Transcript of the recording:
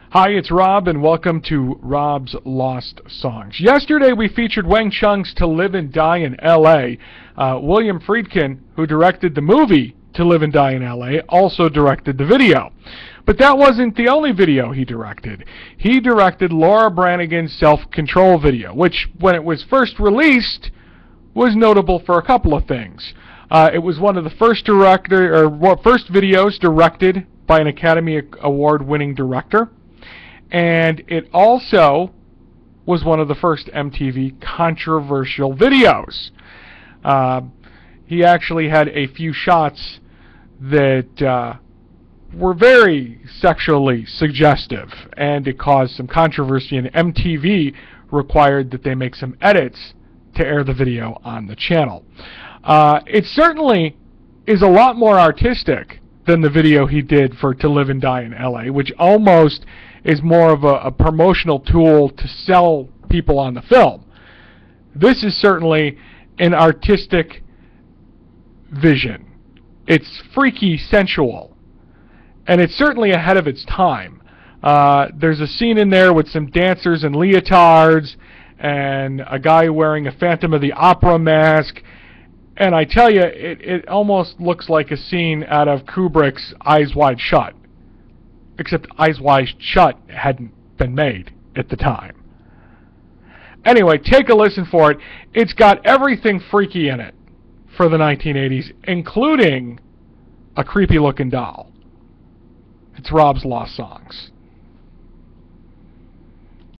Hi, it's Rob, and welcome to Rob's Lost Songs. Yesterday, we featured Wang Chung's To Live and Die in L.A. William Friedkin, who directed the movie To Live and Die in L.A., also directed the video. But that wasn't the only video he directed. He directed Laura Branigan's Self-Control video, which, when it was first released, was notable for a couple of things. It was one of the first videos directed by an Academy Award-winning director. And it also was one of the first MTV controversial videos. He actually had a few shots that were very sexually suggestive, and it caused some controversy, and MTV required that they make some edits to air the video on the channel. It certainly is a lot more artistic than the video he did for To Live and Die in L.A., which almost is more of a promotional tool to sell people on the film. This is certainly an artistic vision. It's freaky sensual, and it's certainly ahead of its time. There's a scene in there with some dancers in leotards and a guy wearing a Phantom of the Opera mask, and I tell you, it almost looks like a scene out of Kubrick's Eyes Wide Shut. Except Eyes Wide Shut hadn't been made at the time. Anyway, take a listen for it. It's got everything freaky in it for the 1980s, including a creepy-looking doll. It's Rob's Lost Songs.